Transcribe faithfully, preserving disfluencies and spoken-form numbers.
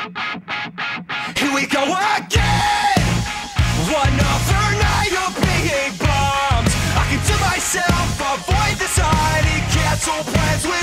Here we go again. Another night of being bombed. I keep to myself, avoid the sign, cancel plans with